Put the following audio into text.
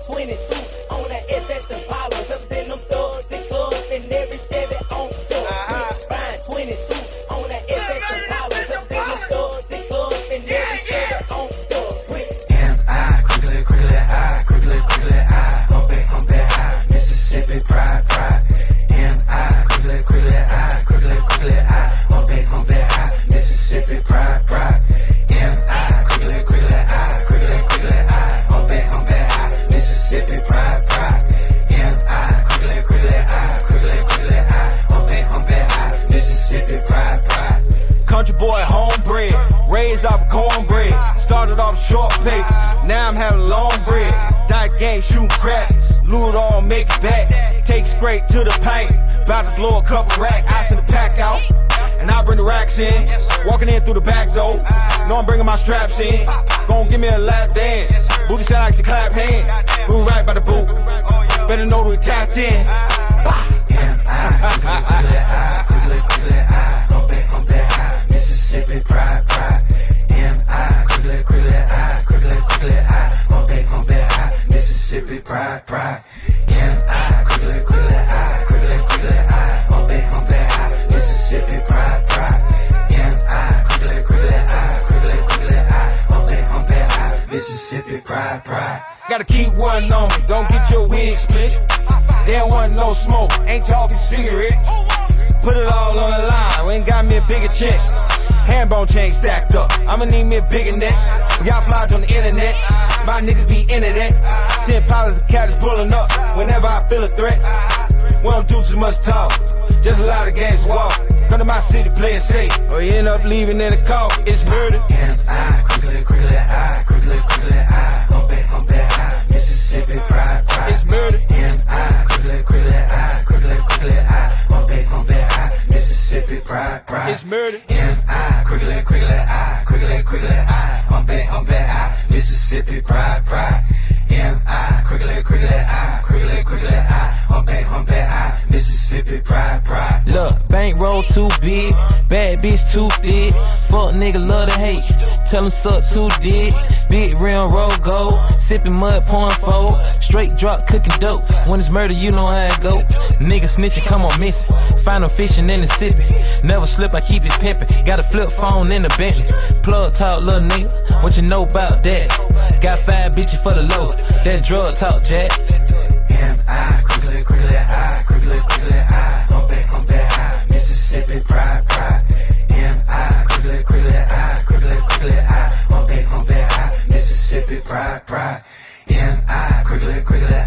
22 on the S at the Impala, represent them thugs and clubs and every 7 on stuff. Fine 22 on the S at the Impala, represent them thugs and clubs and every 7 on stuff. M.I. Quickly, I, quickly, I, hump it, high, Mississippi, pride. M.I. Quickly, I, quickly, I, hump it, high, Mississippi, pride. M.I. Quickly, I, quickly, I, hump it, high, Mississippi, pride. M.I. Quickly, I, quickly, I, hump it, high, Mississippi, pride. Country boy, homebred, raised off of cornbread. Started off short paper, now I'm having long bread. Diet game, shooting crack, loot all, make it back. Take straight to the paint, about to blow a couple racks. I send the pack out, and I bring the racks in. Walking in through the back door, know I'm bringing my straps in. Gon' give me a lap dance, booty sound like she clap hands. Move right by the boot, better know we tapped in. Quickly, I, hump it, high, Mississippi, pride. M.I. Quickly, I, quickly, I, hump it, high, Mississippi, pride. M.I. Quickly, I, quickly, I, hump it, high, Mississippi, pride. M.I. Quickly, I, quickly, I, hump it, high, Mississippi, pride. Gotta keep one on me, don't get your wig split. They don't want no smoke, ain't talking cigarettes. Put it all on the line, we ain't got me a bigger check. Handbone chain stacked up, I'ma need me a bigger neck. Y'all flies on the internet, my niggas be into that. 10 pilots of caddies pulling up, whenever I feel a threat. We don't do too much talk, just a lot of games walk. Come to my city, play it safe, or you end up leaving in a car. It's murder. M.I. Quickly, I, quickly, I, hump it, high, Mississippi, pride. It's murder. M.I. Quickly, I, quickly, I, hump it, high, Mississippi, pride. It's murder. M.I. Quickly, I, quickly, I, hump it, high, Mississippi, pride. M.I. Quickly, I, quickly, I, hump it, high, Mississippi, pride. Look, bankroll too big, bad bitch too thick. Fuck nigga love to hate, tell him suck too dick. Big rim roll gold, sipping mud pouring fold. Straight drop cooking dope, when it's murder you know how it go. Nigga snitching come on missing, find them fishing in the sipping. Never slip I keep it pimping, got a flip phone in the Bentley. Plug talk little nigga, what you know about that? Got 5 bitches for the low, that drug talk jack. M.I. Quickly, I, hump it, high, Mississippi, pride. M.I. Quickly, I, hump it, high, Mississippi, pride. M.I. Quickly,